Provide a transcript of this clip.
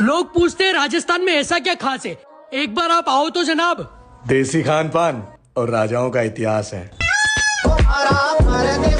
लोग पूछते हैं राजस्थान में ऐसा क्या खास है, एक बार आप आओ तो जनाब। देसी खान पान और राजाओं का इतिहास है।